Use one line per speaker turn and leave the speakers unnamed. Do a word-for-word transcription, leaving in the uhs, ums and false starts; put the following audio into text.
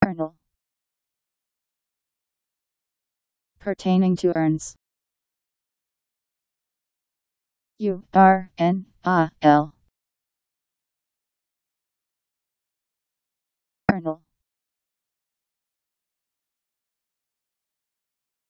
Urnal. Pertaining to urns. U R N A L. Urnal.